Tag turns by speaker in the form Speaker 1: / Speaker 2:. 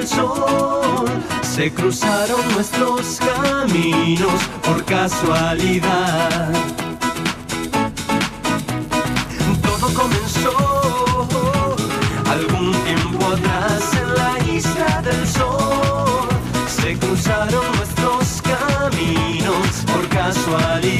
Speaker 1: del sol. Se cruzaron nuestros caminos por casualidad. Todo comenzó algún tiempo atrás en la isla del sol. Se cruzaron nuestros caminos por casualidad.